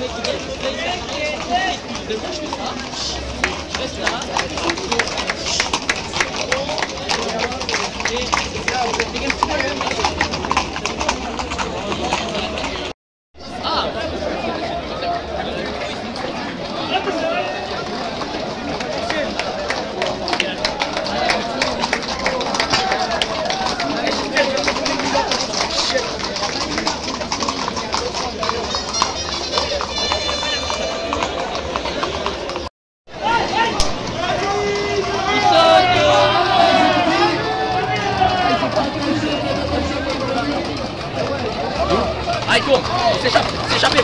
Ah, il tourne, il s'échappe, il s'est échappé.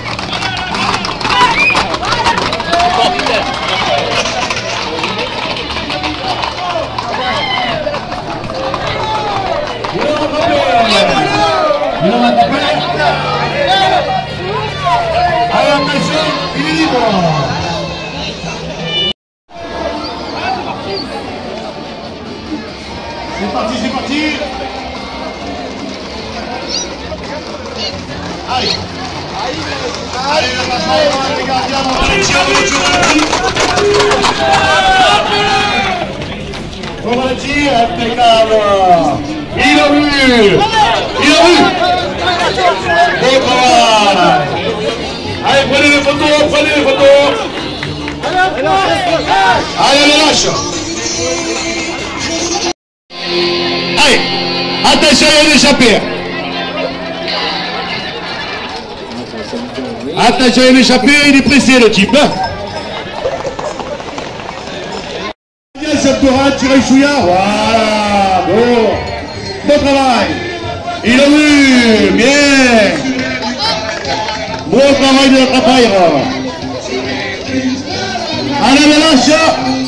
Oh putain. Il est libre. C'est parti, c'est parti. Allez, allez, le passement, les gardiens. On va le tir, impeccable. Il a vu. Il a vu. Bon travail. Allez, prenez les photos, prenez les photos. Allez, le lâche. Allez, attention, il y a une échappée. Attention, il est échappé, il est pressé le type. Bien, Septora, tirez Chouya. Voilà, bon. Bon travail. Il a vu, bien. Bon travail de notre affaire. Allez, le lâche.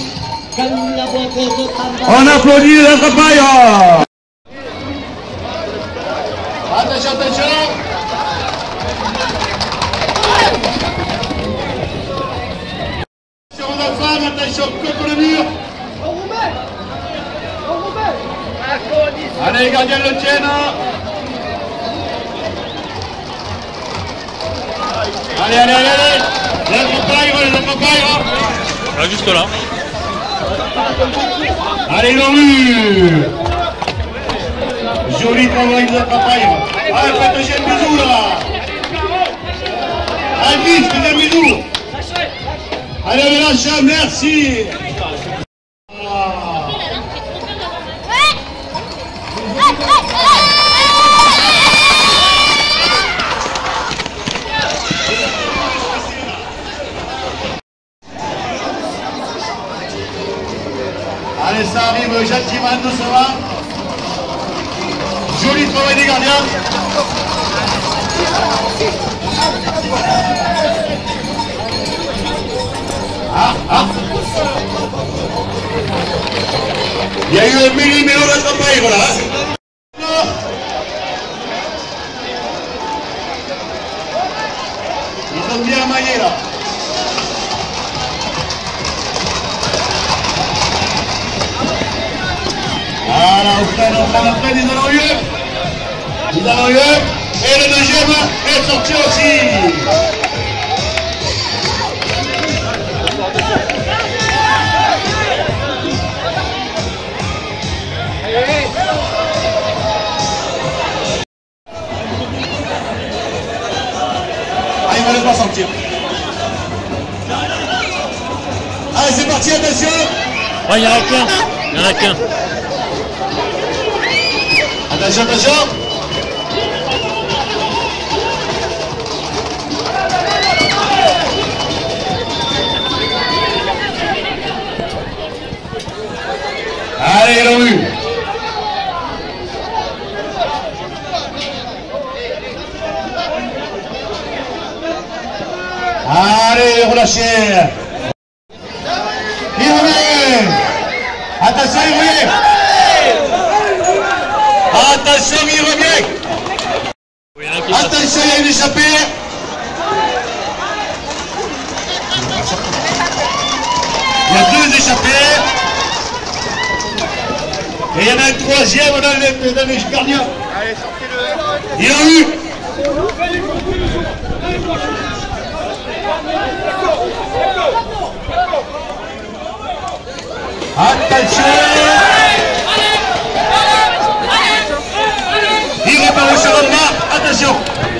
On applaudit notre affaire. Attention, attention. Attention, contre le mur. Allez, les gardiens le tiennent. Allez, allez, allez, allez. Les accompagnent. Là, juste là. Allez, ils l'ont eu. Joli travail de l'accompagne. Allez, faites un bisou là. Allez, vite, faites un bisou. Allez, le lâche, merci. Allez, ça arrive gentiment, doucement. Joli travail des gardiens. Il y a eu un millimélo d'attrapaille là. Ils ont bien maillé là. Voilà, on freine, ils en ont eu. Ils en ont eu. Et le deuxième est sorti aussi. Ah, il ne va pas sortir. Allez, c'est parti, attention. Ouais, il n'y en a qu'un. Il n'y en a qu'un. Attention, attention. Allez, il l'a eu. Allez, relâchez. Il revient. Attention, il revient. Attention, il revient. Attention, il y a une échappée. Il y a deux échappées. Et il y en a un troisième dans les gardiens. Allez, sortez-le. Il a eu. Attention! Il repart au second bas, attention!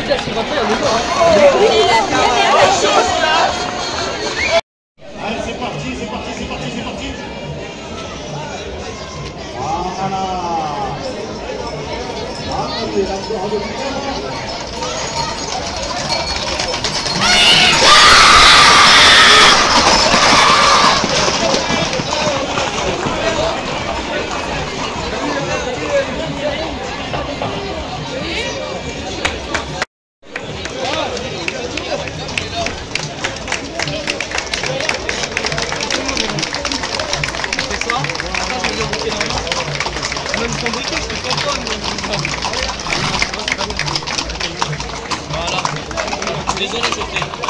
Allez, c'est parti, c'est parti, c'est parti, c'est parti! Voilà! Désolé, je fais.